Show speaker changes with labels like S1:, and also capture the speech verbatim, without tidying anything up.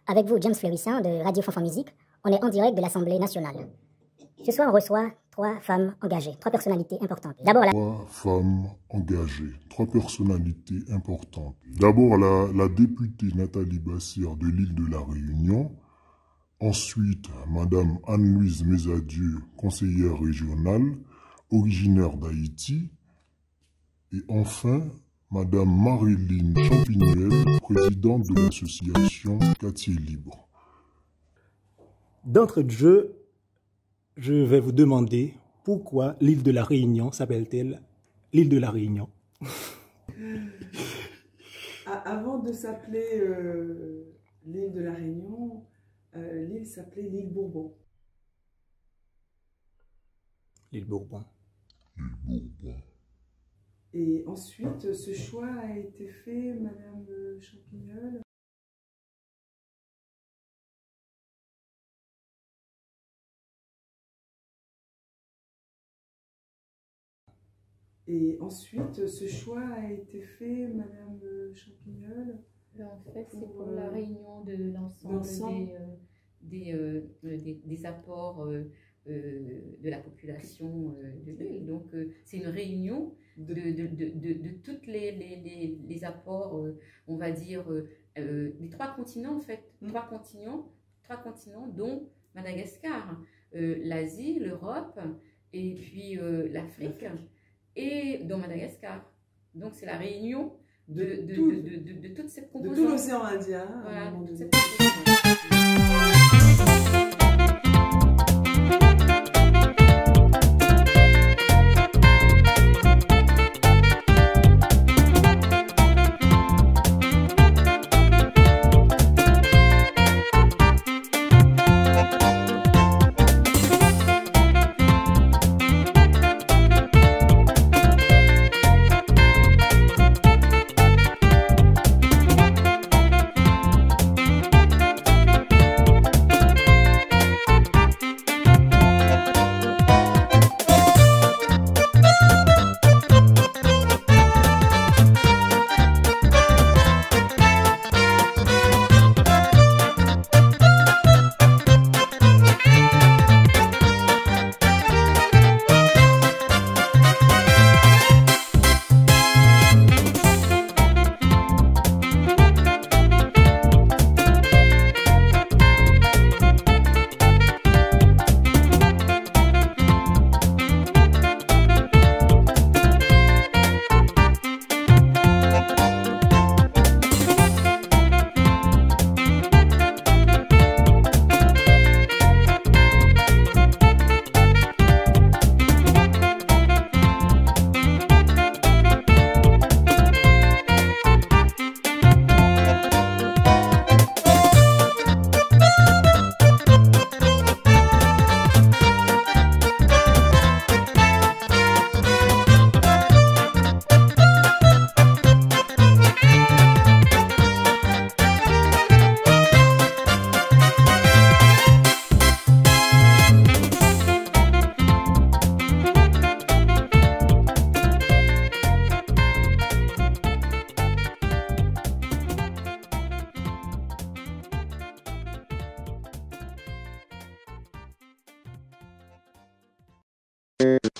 S1: Avec vous, James Fleurissin de Radio Fanfan Musique. On est en direct de l'Assemblée nationale. Ce soir, on reçoit trois femmes engagées, trois personnalités importantes. D'abord, la...
S2: Trois femmes engagées, trois personnalités importantes. D'abord, la, la députée Nathalie Bassir de l'île de la Réunion. Ensuite, Madame Anne-Louise Mézadieu, conseillère régionale, originaire d'Haïti. Et enfin, Madame Marilyn Champignuel, présidente de l'association Quartier Libre.
S3: D'entrée de jeu, je vais vous demander pourquoi l'île de la Réunion s'appelle-t-elle l'île de la Réunion?
S4: Avant de s'appeler euh, l'île de la Réunion, euh, l'île s'appelait l'île Bourbon.
S3: L'île Bourbon.
S2: L'île Bourbon.
S4: Et ensuite, ce choix a été fait, Madame Champignol. Et ensuite, ce choix a été fait, Madame Champignol.
S5: En fait, c'est pour la réunion de l'ensemble des, euh, des, euh, des, des apports euh, euh, de la population euh, de l'île. Donc, euh, c'est une réunion de, de, de, de, de tous les, les, les, les apports, euh, on va dire, euh, euh, des trois continents, en fait. Mm. Trois continents, trois continents, dont Madagascar, euh, l'Asie, l'Europe et puis euh, l'Afrique. Et dans Madagascar. Donc c'est la réunion de, de, de,
S4: tout,
S5: de, de, de, de toute cette composante.
S4: De tout l'océan Indien.
S5: Voilà, de toute cette
S6: Thank